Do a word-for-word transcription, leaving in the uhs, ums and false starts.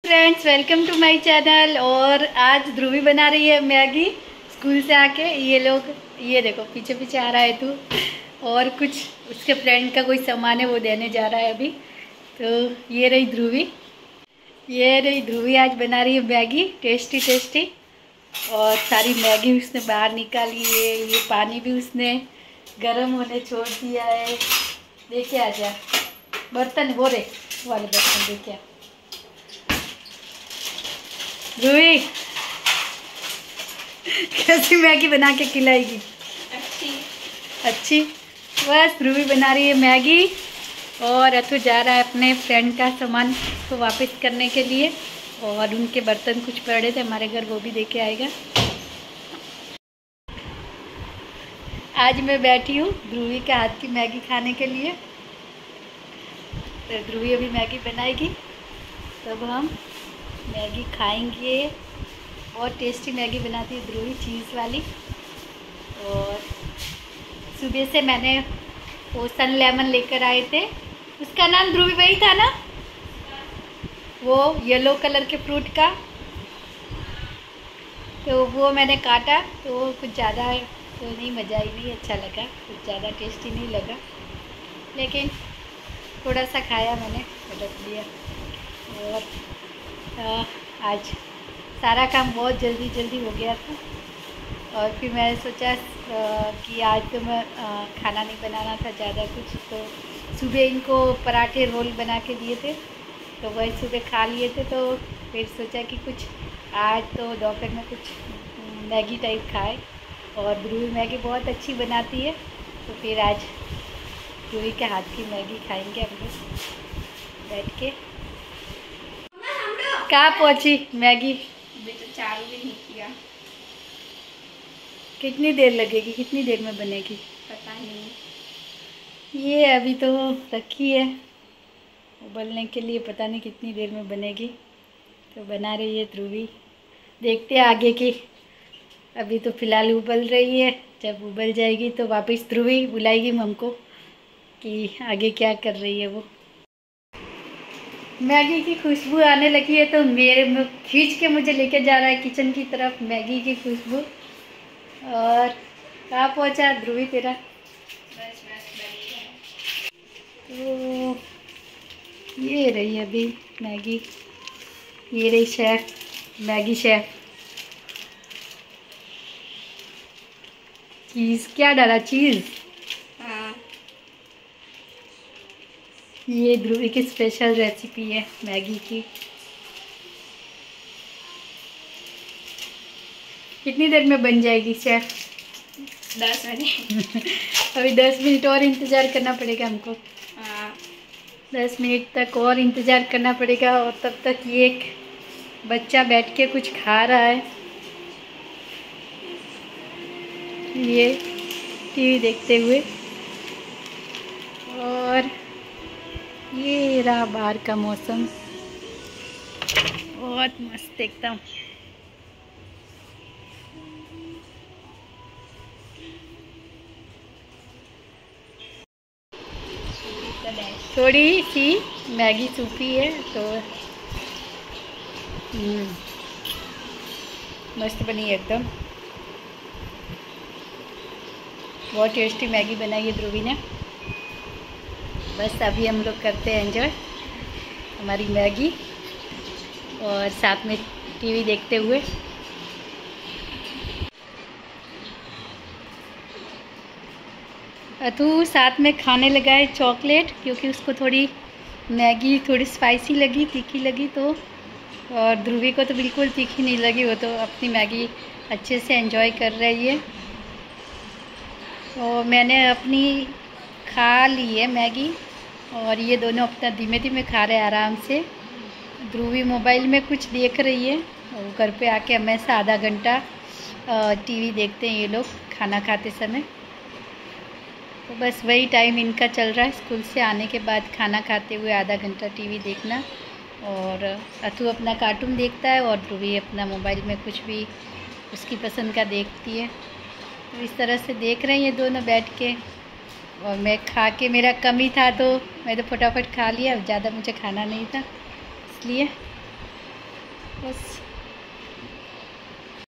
Friends, welcome to my channel. और आज ध्रुवी बना रही है मैगी स्कूल से आके। ये लोग ये देखो पीछे पीछे आ रहा है तू, और कुछ उसके फ्रेंड का कोई सामान है वो देने जा रहा है अभी। तो ये रही ध्रुवी, ये रही ध्रुवी आज बना रही है मैगी टेस्टी टेस्टी। और सारी मैगी उसने बाहर निकाली है, ये पानी भी उसने गर्म होने छोड़ दिया है। देखे आजा बर्तन वो रे वाले बर्तन देखे ध्रुवी कैसी मैगी बना के खिलाएगी। अच्छी अच्छी बस ध्रुवी बना रही है मैगी, और अथु जा रहा है अपने फ्रेंड का सामान को वापस करने के लिए। और उनके बर्तन कुछ पड़े थे हमारे घर, वो भी देके आएगा। आज मैं बैठी हूँ ध्रुवी के हाथ की मैगी खाने के लिए। तो ध्रुवी अभी मैगी बनाएगी तब हम मैगी खाएंगे। बहुत टेस्टी मैगी बनाती है ध्रुवी, चीज़ वाली। और सुबह से मैंने वो सन लेमन लेकर आए थे, उसका नाम ध्रुवी वही था ना, वो येलो कलर के फ्रूट का। तो वो मैंने काटा तो कुछ ज़्यादा तो नहीं, मज़ा ही नहीं अच्छा लगा, कुछ ज़्यादा टेस्टी नहीं लगा, लेकिन थोड़ा सा खाया मैंने, रख दिया। और आ, आज सारा काम बहुत जल्दी जल्दी हो गया था। और फिर मैंने सोचा आ, कि आज तो मैं आ, खाना नहीं बनाना था ज़्यादा कुछ। तो सुबह इनको पराठे रोल बना के दिए थे, तो वही सुबह खा लिए थे। तो फिर सोचा कि कुछ आज तो दोपहर में कुछ मैगी टाइप खाए। और ध्रुवी मैगी बहुत अच्छी बनाती है, तो फिर आज ध्रुवी के हाथ की मैगी खाएंगे हम लोग बैठ के। कहाँ पहुँची मैगी? अभी तो चालू भी नहीं किया। कितनी देर लगेगी, कितनी देर में बनेगी पता नहीं। ये अभी तो रखी है उबलने के लिए, पता नहीं कितनी देर में बनेगी। तो बना रही है ध्रुवी, देखते हैं आगे की। अभी तो फ़िलहाल उबल रही है, जब उबल जाएगी तो वापस ध्रुवी बुलाएगी हमको कि आगे क्या कर रही है वो। मैगी की खुशबू आने लगी है तो मेरे खींच के मुझे लेके जा रहा है किचन की तरफ, मैगी की खुशबू। और कहाँ पहुँचा ध्रुवी तेरा? बस बस बस। तो ये रही अभी मैगी, ये रही शेफ, मैगी शेफ। चीज़ क्या डाला? चीज़। हाँ, ये ध्रुवी की स्पेशल रेसिपी है मैगी की। कितनी देर में बन जाएगी शेफ? दस मिनट। अभी दस मिनट और इंतज़ार करना पड़ेगा हमको। हाँ, दस मिनट तक और इंतज़ार करना पड़ेगा। और तब तक ये एक बच्चा बैठ के कुछ खा रहा है, ये टीवी देखते हुए। और ये रहा बाहर का मौसम, बहुत मस्त एकदम। थोड़ी सी मैगी सूपी है तो हम्म, मस्त बनी है एकदम। बहुत टेस्टी मैगी बनाई है ध्रुवी ने। बस अभी हम लोग करते हैं एंजॉय हमारी मैगी, और साथ में टीवी देखते हुए। अतु साथ में खाने लगा है चॉकलेट, क्योंकि उसको थोड़ी मैगी थोड़ी स्पाइसी लगी, तीखी लगी। तो और ध्रुवी को तो बिल्कुल तीखी नहीं लगी, वो तो अपनी मैगी अच्छे से एंजॉय कर रही है। तो मैंने अपनी खा ली है मैगी, और ये दोनों अपना धीमे धीमे खा रहे हैं आराम से। ध्रुवी मोबाइल में कुछ देख रही है, और घर पे आके हमेशा आधा घंटा टीवी देखते हैं ये लोग खाना खाते समय। तो बस वही टाइम इनका चल रहा है, स्कूल से आने के बाद खाना खाते हुए आधा घंटा टीवी देखना। और अथु अपना कार्टून देखता है, और ध्रुवी अपना मोबाइल में कुछ भी उसकी पसंद का देखती है। तो इस तरह से देख रहे हैं ये दोनों बैठ के। और मैं खा के, मेरा कमी था तो मैं तो फटाफट खा लिया, ज़्यादा मुझे खाना नहीं था इसलिए। बस